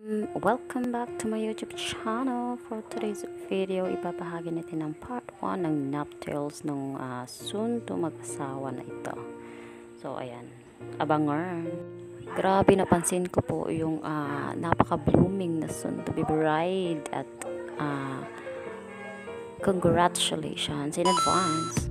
Welcome back to my YouTube channel. For today's video, ibabahagi natin ang part 1 ng Nuptials ng soon to mag-asawa na ito. So, ayan. Abangan. Grabe, napansin ko po yung napaka-blooming na soon to be bride at congratulations in advance.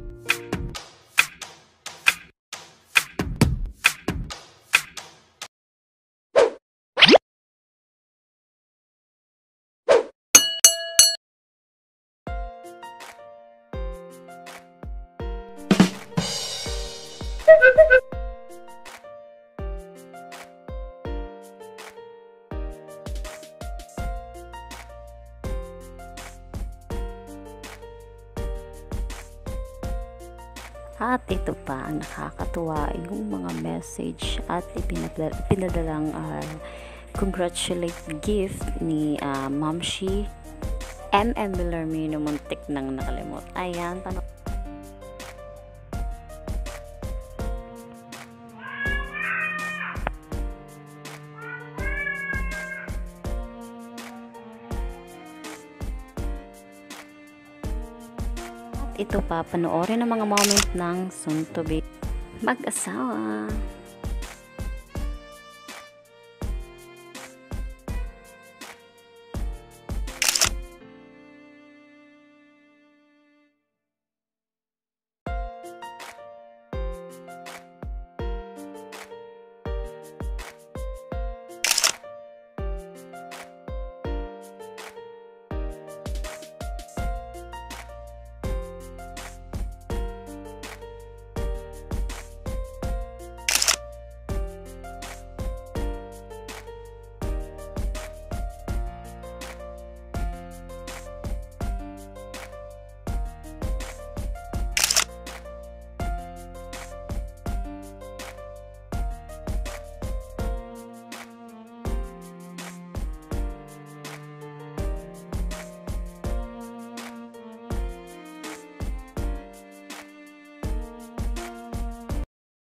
At ito pa ang nakakatuwa, yung mga message at pinadalang congratulate gift ni Mamshi Villarmino, muntik nang nakalimot. Ayan, ito pa, panoorin ang mga moment ng soon to be mag-asawa.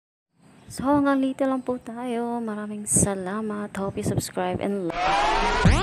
So, hanggang dito lang po tayo. Maraming salamat. Hope you subscribe and like.